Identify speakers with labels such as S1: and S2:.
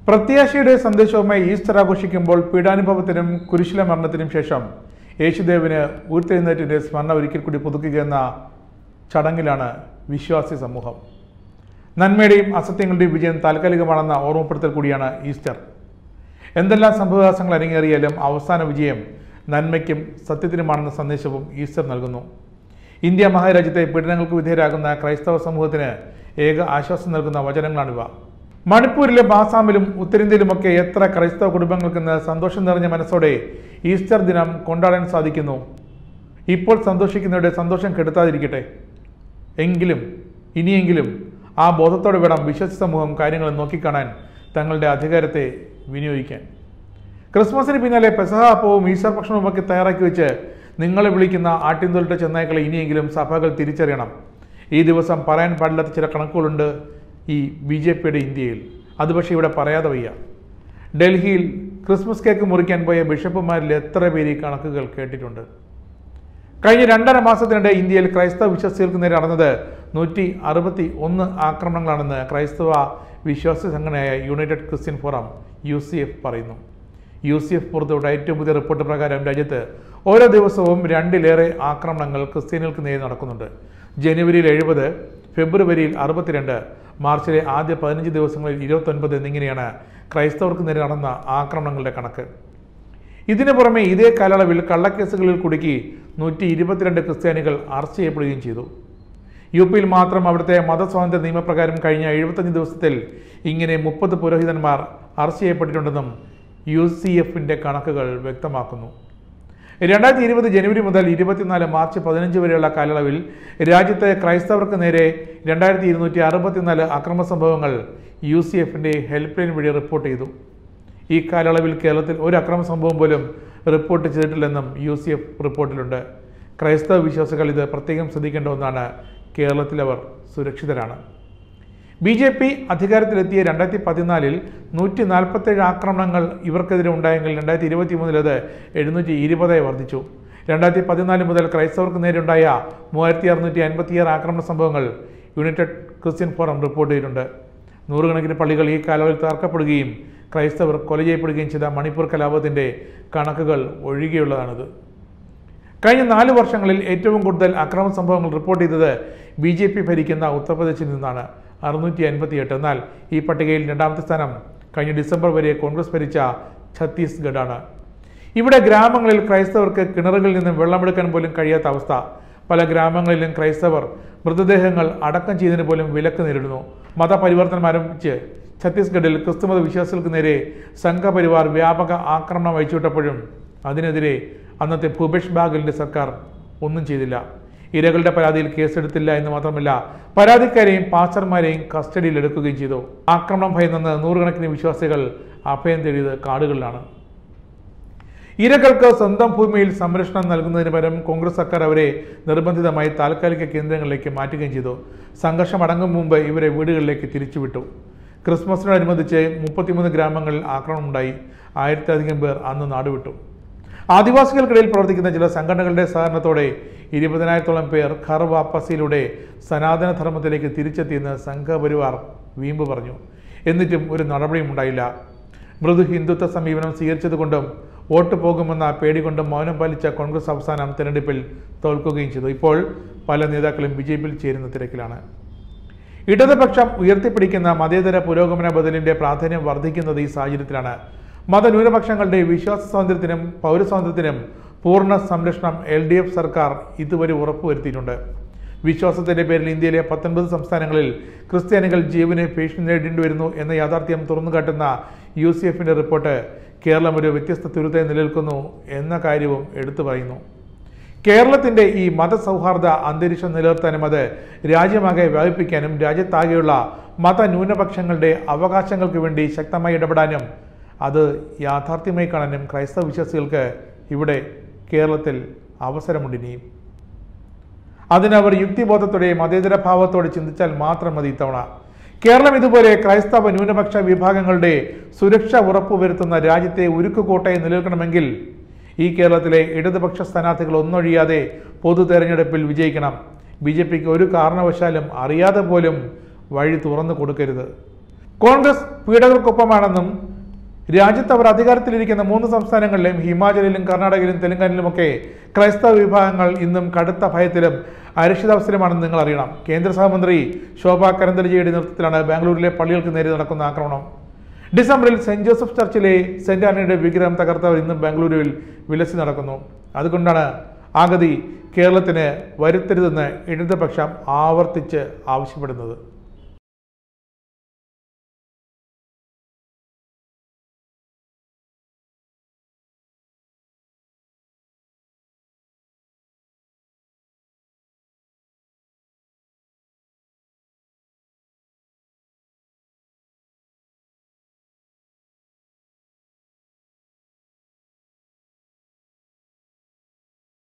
S1: പ്രത്യാശയുടെ സന്ദേശവുമായി ഈസ്റ്റർ ആഘോഷിക്കുമ്പോൾ പീഡാനുഭവത്തിനും കുരിശിലെ മരണത്തിനും ശേഷം യേശുദേവിന് ഉയർത്തെഴുന്നേറ്റിന്റെ സ്മരണ ഒരിക്കൽ കൂടി പുതുക്കുകയെന്ന ചടങ്ങിലാണ് വിശ്വാസി സമൂഹം. നന്മയുടെയും അസത്യങ്ങളുടെയും വിജയം താൽക്കാലികമാണെന്ന ഓർമ്മപ്പെടുത്തൽ കൂടിയാണ് ഈസ്റ്റർ. എന്തെല്ലാം സംഭവവികാസങ്ങൾ അരങ്ങേറിയാലും അവസാന വിജയം നന്മയ്ക്കും സത്യത്തിനുമാണെന്ന സന്ദേശവും ഈസ്റ്റർ നൽകുന്നു. ഇന്ത്യ മഹാരാജ്യത്തെ പീഡനങ്ങൾക്ക് വിധേയരാകുന്ന ക്രൈസ്തവ സമൂഹത്തിന് ഏക ആശ്വാസം നൽകുന്ന വചനങ്ങളാണിവ. മണിപ്പൂരിലും ആസാമിലും ഉത്തരേന്ത്യയിലുമൊക്കെ എത്ര ക്രൈസ്തവ കുടുംബങ്ങൾക്കിന്ന് സന്തോഷം നിറഞ്ഞ മനസ്സോടെ ഈസ്റ്റർ ദിനം കൊണ്ടാടാൻ സാധിക്കുന്നു. ഇപ്പോൾ സന്തോഷിക്കുന്നവരുടെ സന്തോഷം കെടുത്താതിരിക്കട്ടെ. ഇനിയെങ്കിലും ആ ബോധത്തോടെ വേണം വിശ്വാസി സമൂഹം കാര്യങ്ങൾ നോക്കിക്കാണാൻ തങ്ങളുടെ അധികാരത്തെ വിനിയോഗിക്കാൻ. ക്രിസ്മസിന് പിന്നാലെ പെസഹ അപ്പവും ഈസ്റ്റർ ഭക്ഷണവുമൊക്കെ തയ്യാറാക്കി വെച്ച് നിങ്ങളെ വിളിക്കുന്ന ആട്ടിൻതൊലിട്ട ചെന്നായ്ക്കളെ ഇനിയെങ്കിലും സഭകൾ തിരിച്ചറിയണം. ഈ ദിവസം പറയാൻ പാടില്ലാത്ത ചില കണക്കുകളുണ്ട് ഈ BJPയുടെ ഇന്ത്യയിൽ. അത് പക്ഷേ ഇവിടെ പറയാതെ വയ്യ. ഡൽഹിയിൽ ക്രിസ്മസ് കേക്ക് മുറിക്കാൻ പോയ ബിഷപ്പുമാരിൽ എത്ര പേര് ഈ കണക്കുകൾ കേട്ടിട്ടുണ്ട്? കഴിഞ്ഞ 2.5 മാസത്തിനിടെ ഇന്ത്യയിൽ ക്രൈസ്തവ വിശ്വാസികൾക്ക് നേരെ നടന്നത് 161 ആക്രമണങ്ങളാണെന്ന് ക്രൈസ്തവ വിശ്വാസ സംഘടനയായ യുണൈറ്റഡ് ക്രിസ്ത്യൻ ഫോറം UCF പറയുന്നു. UCF പുറത്തുവിട്ട ഏറ്റവും പുതിയ റിപ്പോർട്ട് പ്രകാരം രാജ്യത്ത് ഓരോ ദിവസവും 2-ലേറെ ആക്രമണങ്ങൾ ക്രിസ്ത്യാനികൾക്ക് നേരെ നടക്കുന്നുണ്ട്. ജനുവരിയിൽ 70, ഫെബ്രുവരിയിൽ 62, മാർച്ചിലെ ആദ്യ 15 ദിവസങ്ങളിൽ 29 എന്നിങ്ങനെയാണ് ക്രൈസ്തവർക്ക് നേരെ നടന്ന ആക്രമണങ്ങളുടെ കണക്ക്. ഇതിനു പുറമെ ഇതേ കാലയളവിൽ കള്ളക്കേസുകളിൽ കുടുക്കി 122 ക്രിസ്ത്യാനികൾ അറസ്റ്റ് ചെയ്യപ്പെടുകയും ചെയ്തു. UPയിൽ മാത്രം അവിടുത്തെ മതസ്വാതന്ത്ര്യ നിയമപ്രകാരം കഴിഞ്ഞ 75 ദിവസത്തിൽ ഇങ്ങനെ 30 പുരോഹിതന്മാർ അറസ്റ്റ് ചെയ്യപ്പെട്ടിട്ടുണ്ടെന്നും UCFന്റെ കണക്കുകൾ വ്യക്തമാക്കുന്നു. 2020 ജനുവരി മുതൽ 24 മാർച്ച് 15 വരെയുള്ള കാലയളവിൽ രാജ്യത്തെ ക്രൈസ്തവർക്ക് നേരെ 2264 അക്രമ സംഭവങ്ങൾ UCFന്റെ ഹെൽപ്പ് ലൈൻ വഴി റിപ്പോർട്ട് ചെയ്തു. ഈ കാലയളവിൽ കേരളത്തിൽ ഒരു അക്രമ സംഭവം പോലും റിപ്പോർട്ട് ചെയ്തിട്ടില്ലെന്നും UCF റിപ്പോർട്ടിലുണ്ട്. ക്രൈസ്തവ വിശ്വാസികൾ ഇത് പ്രത്യേകം ശ്രദ്ധിക്കേണ്ട ഒന്നാണ്. കേരളത്തിൽ അവർ സുരക്ഷിതരാണ്. BJP അധികാരത്തിലെത്തിയ 2014 147 ആക്രമണങ്ങൾ ഇവർക്കെതിരെ ഉണ്ടായെങ്കിൽ 2023 അത് 720 വർദ്ധിച്ചു. 2014 മുതൽ ക്രൈസ്തവർക്ക് നേരെയുണ്ടായ 3656 ആക്രമണ സംഭവങ്ങൾ യുണൈറ്റഡ് ക്രിസ്ത്യൻ ഫോറം റിപ്പോർട്ട് ചെയ്തിട്ടുണ്ട്. നൂറുകണക്കിന് പള്ളികൾ ഈ കാലയളവിൽ തകർക്കപ്പെടുകയും ക്രൈസ്തവർ കൊല ചെയ്യപ്പെടുകയും ചെയ്ത മണിപ്പൂർ കലാപത്തിൻ്റെ കണക്കുകൾ ഒഴികെയുള്ളതാണിത്. കഴിഞ്ഞ 4 വർഷങ്ങളിൽ ഏറ്റവും കൂടുതൽ അക്രമ സംഭവങ്ങൾ റിപ്പോർട്ട് ചെയ്തത് BJP ഭരിക്കുന്ന ഉത്തർപ്രദേശിൽ നിന്നാണ്, 658. എന്നാൽ ഈ പട്ടികയിൽ 2ാമത്തെ സ്ഥാനം കഴിഞ്ഞ ഡിസംബർ വരെ കോൺഗ്രസ് ഭരിച്ച ഛത്തീസ്ഗഡാണ്. ഇവിടെ ഗ്രാമങ്ങളിൽ ക്രൈസ്തവർക്ക് കിണറുകളിൽ നിന്നും വെള്ളമെടുക്കാൻ പോലും കഴിയാത്ത അവസ്ഥ. പല ഗ്രാമങ്ങളിലും ക്രൈസ്തവർ മൃതദേഹങ്ങൾ അടക്കം ചെയ്തതിന് പോലും വിലക്ക് നേരിടുന്നു. മതപരിവർത്തനം ആരംഭിച്ച് ഛത്തീസ്ഗഡിൽ ക്രിസ്തുമത വിശ്വാസികൾക്ക് നേരെ സംഘപരിവാർ വ്യാപക ആക്രമണം അയച്ചുവിട്ടപ്പോഴും അതിനെതിരെ അന്നത്തെ ഭൂപേഷ് ബാഗലിന്റെ സർക്കാർ ഒന്നും ചെയ്തില്ല. ഇരകളുടെ പരാതിയിൽ കേസെടുത്തില്ല എന്ന് മാത്രമല്ല, പരാതിക്കാരെയും പാസ്റ്റർമാരെയും കസ്റ്റഡിയിൽ എടുക്കുകയും ചെയ്തു. ആക്രമണം ഭയന്ന് നൂറുകണക്കിന് വിശ്വാസികൾ അഭയം തേടിയത് കാടുകളിലാണ്. ഇരകൾക്ക് സ്വന്തം ഭൂമിയിൽ സംരക്ഷണം നൽകുന്നതിന് പകരം കോൺഗ്രസ് സർക്കാർ അവരെ നിർബന്ധിതമായി താൽക്കാലിക കേന്ദ്രങ്ങളിലേക്ക് മാറ്റുകയും ചെയ്തു. സംഘർഷം അടങ്ങും മുമ്പ് ഇവരെ വീടുകളിലേക്ക് തിരിച്ചുവിട്ടു. ക്രിസ്മസിനോടനുബന്ധിച്ച് 33 ഗ്രാമങ്ങളിൽ ആക്രമണമുണ്ടായി. 1000-ലധികം പേർ അന്ന് നാടുവിട്ടു. ആദിവാസികൾക്കിടയിൽ പ്രവർത്തിക്കുന്ന ചില സംഘടനകളുടെ സഹകരണത്തോടെ 20,000-ഓളം പേർ ഘർ വാപ്പസിയിലൂടെ സനാതന ധർമ്മത്തിലേക്ക് തിരിച്ചെത്തിയെന്ന് സംഘപരിവാർ വീമ്പ് പറഞ്ഞു. എന്നിട്ടും ഒരു നടപടിയും ഉണ്ടായില്ല. മൃദു ഹിന്ദുത്വ സമീപനം സ്വീകരിച്ചതുകൊണ്ടും വോട്ട് പോകുമെന്ന പേടി കൊണ്ടും മൗനം പാലിച്ച കോൺഗ്രസ് അവസാനം തെരഞ്ഞെടുപ്പിൽ തോൽക്കുകയും ചെയ്തു. ഇപ്പോൾ പല നേതാക്കളും BJPയിൽ ചേരുന്ന തിരക്കിലാണ്. ഇടതുപക്ഷം ഉയർത്തിപ്പിടിക്കുന്ന മതേതര പുരോഗമന ബദലിന്റെ പ്രാധാന്യം വർദ്ധിക്കുന്നത് ഈ സാഹചര്യത്തിലാണ്. മതന്യൂനപക്ഷങ്ങളുടെ വിശ്വാസ സ്വാതന്ത്ര്യത്തിനും പൗരസ്വാതന്ത്ര്യത്തിനും പൂർണ്ണ സംരക്ഷണം LDF സർക്കാർ ഇതുവരെ ഉറപ്പുവരുത്തിയിട്ടുണ്ട്. വിശ്വാസത്തിന്റെ പേരിൽ ഇന്ത്യയിലെ 19 സംസ്ഥാനങ്ങളിൽ ക്രിസ്ത്യാനികൾ ജീവന് ഭീഷണി നേരിടേണ്ടി വരുന്നു എന്ന യാഥാർത്ഥ്യം തുറന്നുകാട്ടുന്ന UCFന്റെ റിപ്പോർട്ട് കേരളം ഒരു വ്യത്യസ്ത തുരുത്തായി നിലനിൽക്കുന്നു എന്ന കാര്യവും എടുത്തു പറയുന്നു. കേരളത്തിന്റെ ഈ മതസൗഹാർദ്ദ അന്തരീക്ഷം നിലനിർത്താനും അത് രാജ്യമാകെ വ്യാപിപ്പിക്കാനും രാജ്യത്താകെയുള്ള മതന്യൂനപക്ഷങ്ങളുടെ അവകാശങ്ങൾക്ക് വേണ്ടി ശക്തമായി ഇടപെടാനും അത് യാഥാർത്ഥ്യമായി കാണാനും ക്രൈസ്തവ വിശ്വാസികൾക്ക് ഇവിടെ കേരളത്തിൽ അവസരമുണ്ടിനിയും. അതിനവർ യുക്തിബോധത്തോടെ മതേതര ഭാവത്തോടെ ചിന്തിച്ചാൽ മാത്രം മതി. ഇത്തവണ കേരളം ഇതുപോലെ ക്രൈസ്തവ ന്യൂനപക്ഷ വിഭാഗങ്ങളുടെ സുരക്ഷ ഉറപ്പുവരുത്തുന്ന രാജ്യത്തെ ഉരുക്കുകോട്ടയെ നിലനിൽക്കണമെങ്കിൽ ഈ കേരളത്തിലെ ഇടതുപക്ഷ സ്ഥാനാർത്ഥികൾ ഒന്നൊഴിയാതെ പൊതു തെരഞ്ഞെടുപ്പിൽ വിജയിക്കണം. BJPക്ക് ഒരു കാരണവശാലും അറിയാതെ പോലും വഴി തുറന്നു കൊടുക്കരുത്. കോൺഗ്രസ് പീഡകർക്കൊപ്പമാണെന്നും രാജ്യത്ത് അവർ അധികാരത്തിലിരിക്കുന്ന 3 സംസ്ഥാനങ്ങളിലും ഹിമാചലിലും കർണാടകയിലും തെലങ്കാനയിലുമൊക്കെ ക്രൈസ്തവ വിഭാഗങ്ങൾ ഇന്നും കടുത്ത ഭയത്തിലും അരക്ഷിതാവസ്ഥയിലുമാണെന്ന് നിങ്ങൾ അറിയണം. കേന്ദ്ര സഹമന്ത്രി ശോഭ കരന്തലജയുടെ നേതൃത്വത്തിലാണ് ബാംഗ്ലൂരിലെ പള്ളികൾക്ക് നേരെ നടക്കുന്ന ആക്രമണം. ഡിസംബറിൽ സെന്റ് ജോസഫ് ചർച്ചിലെ സെന്റ് ആന്റണിയുടെ വിഗ്രഹം തകർത്തവർ ഇന്നും ബാംഗ്ലൂരുവിൽ വിലസി നടക്കുന്നു. അതുകൊണ്ടാണ് ആ ഗതി കേരളത്തിന് വരുത്തരുതെന്ന് ഇടതുപക്ഷം ആവർത്തിച്ച് ആവശ്യപ്പെടുന്നത്.